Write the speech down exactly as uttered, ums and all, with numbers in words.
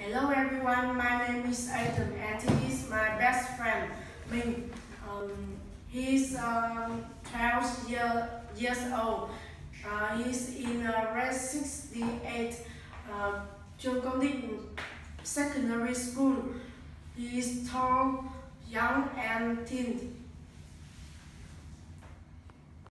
Hello everyone, my name is Adam and he is my best friend, Ming. Um, he's um, twelve year, years old. Uh, he's in uh, grade sixty-eight, uh, Trường Công Định Secondary School. He is tall, young and thin.